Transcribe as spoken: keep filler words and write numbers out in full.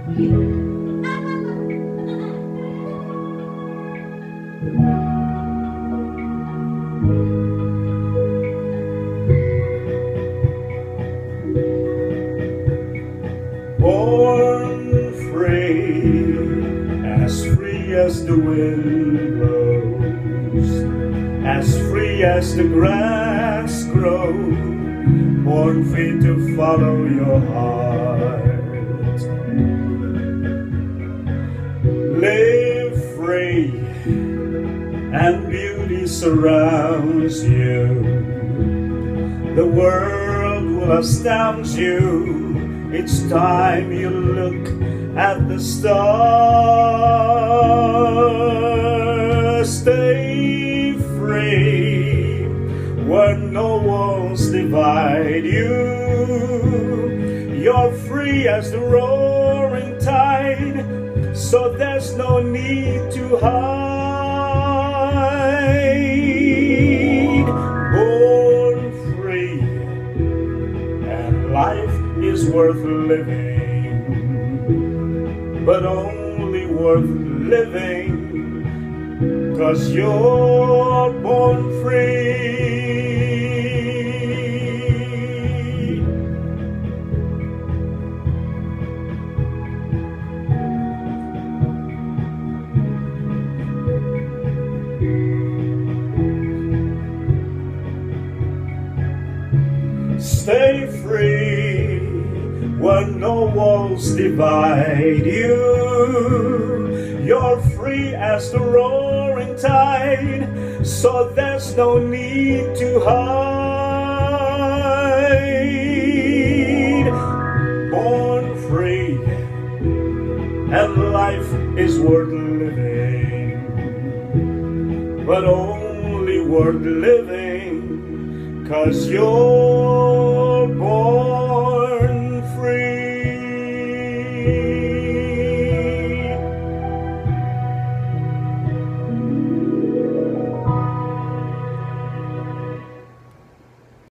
Born free, as free as the wind blows, as free as the grass grows, born free to follow your heart. Live free, and beauty surrounds you. The world will astound you each time you look at the stars. Stay free where no walls divide you. You're free as the roaring tide, so there's no need to hide. Born free, and life is worth living, but only worth living 'cause you're born free. Stay free when no walls divide you. You're free as the roaring tide, so there's no need to hide. Born free, and life is worth living, but only worth living 'cause you're